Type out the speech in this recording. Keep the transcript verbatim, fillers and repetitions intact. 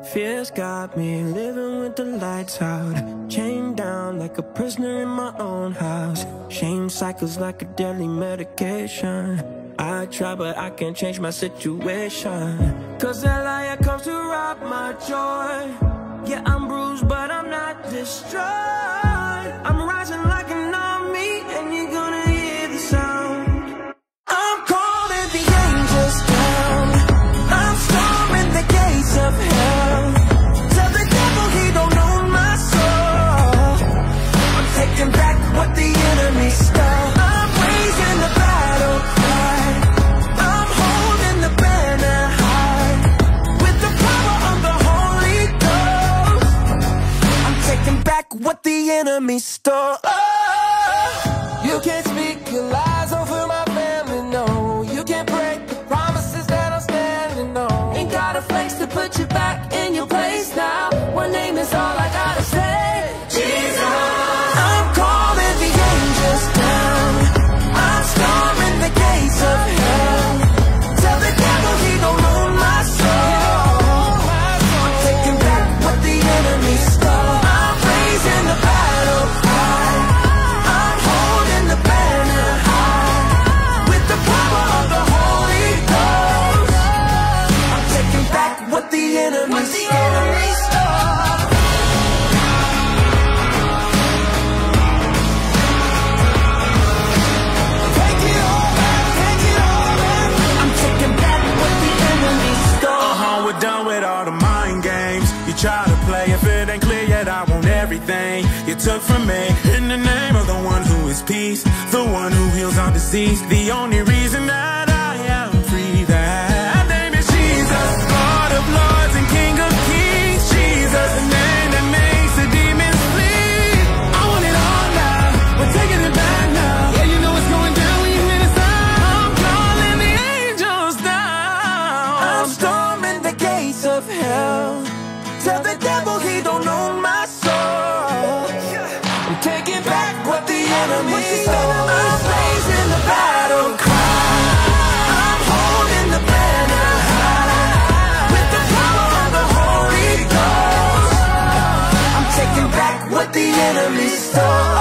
Fears got me living with the lights out, chained down like a prisoner in my own house. Shame cycles like a deadly medication. I try but I can't change my situation, cause that liar comes to rob my joy. Yeah, I'm bruised but I'm not destroyed. I'm rising like an army and you're gonna hear the sound. I'm calling the angels down. I'm storming the gates of hell. Tell the devil he don't own my soul. I'm taking back what the enemy stole. I'm raising the battle cry. I'm holding the banner high. With the power of the Holy Ghost, I'm taking back what the enemy stole. Oh, you can't speak your lies over my family, no. You can't break the promises that I'm standing on. Ain't got a flex to put you back in your place now. One name is all I gotta say, Jesus. I'm calling the angels down. I'm storming the gates of hell. Tell the devil he don't own my soul. I'm taking back what the enemy stole. I'm raising the battle cry. I'm holding the banner high. With the power of the Holy Ghost, I'm taking back what the enemy stole. Take it all back, take it all back. I'm taking back what the enemy stole. Uh-huh, we're done with all the mind games you try to play. If it ain't clear yet, I want everything you took from me. In the name of the one who is peace, the one who heals all disease, the only reason that I am free, that name is Jesus, Lord of lords and King of kings. Jesus, the name that makes the demons flee. I want it all now, we're taking it back now. Yeah, you know it's going down when you hear the sound. I'm calling the angels down. I'm storming the gates of hell. Tell the devil he don't own my soul. I'm taking back what the enemy stole. I'm raising the battle cry. I'm holding the banner high. With the power of the Holy Ghost, I'm taking back what the enemy stole.